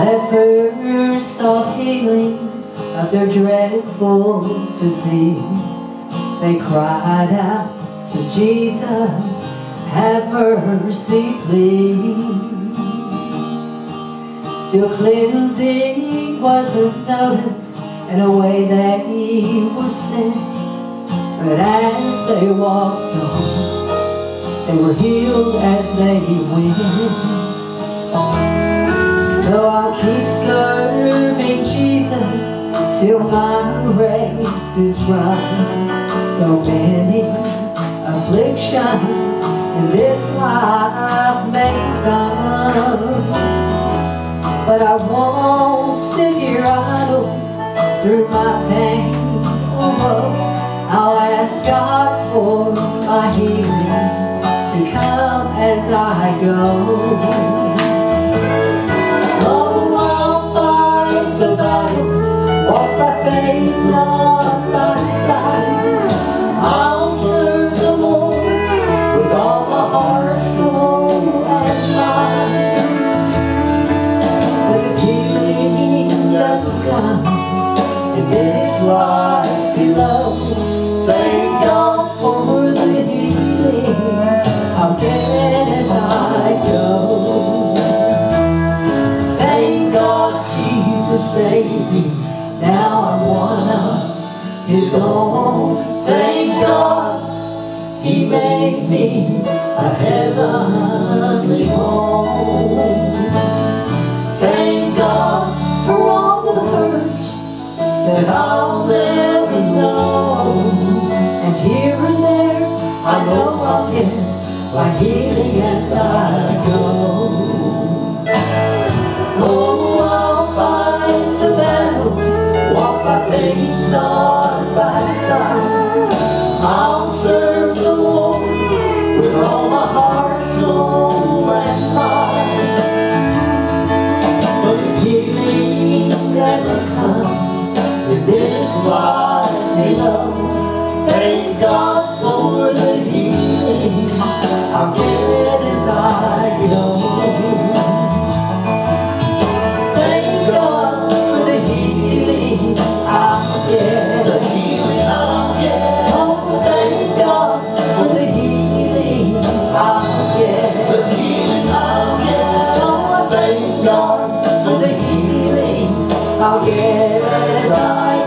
Lepers sought healing of their dreadful disease. They cried out to Jesus, "Have mercy, please." Still cleansing wasn't noticed, and away they were sent. But as they walked on, they were healed as they went. So I'll keep serving Jesus till my race is run. Though many afflictions in this life may come, but I won't sit here idle through my pain or woes. I'll ask God for my healing to come as I go. Walk by faith, not by sight. I'll serve the Lord with all my heart, soul, and mind. But if healing doesn't come in this life below, thank God for the healing I'll get as I go. Thank God Jesus saved me. Now I'm one of His own. Thank God He made me a heavenly home. Thank God for all the hurt that I'll never know. And here and there I know I'll get my healing as I go. Oh, I'll fight the battle, walk by faith, not by sight. I'll serve the Lord with all my heart, soul, and might. But if healing never comes in this life below, thank God for the healing I'll get as I go. I'll get as I